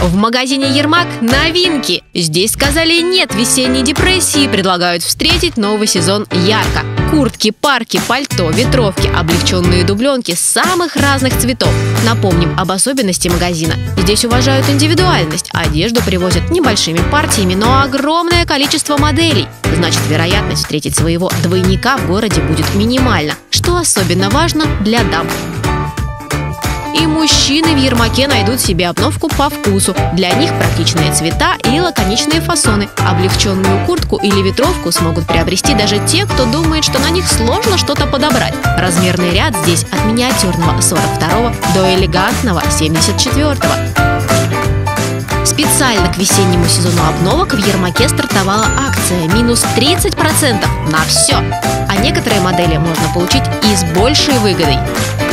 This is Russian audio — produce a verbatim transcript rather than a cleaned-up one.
В магазине «Ермак» новинки! Здесь сказали нет весенней депрессии и предлагают встретить новый сезон ярко. Куртки, парки, пальто, ветровки, облегченные дубленки самых разных цветов. Напомним об особенности магазина. Здесь уважают индивидуальность. Одежду привозят небольшими партиями, но огромное количество моделей. Значит, вероятность встретить своего двойника в городе будет минимальна, что особенно важно для дам. И мужчины в «Ермаке» найдут себе обновку по вкусу. Для них практичные цвета и лаконичные фасоны. Облегченную куртку или ветровку смогут приобрести даже те, кто думает, что на них сложно что-то подобрать. Размерный ряд здесь от миниатюрного сорок второго до элегантного семьдесят четвёртого. Специально к весеннему сезону обновок в «Ермаке» стартовала акция минус тридцать процентов на все. А некоторые модели можно получить и с большей выгодой.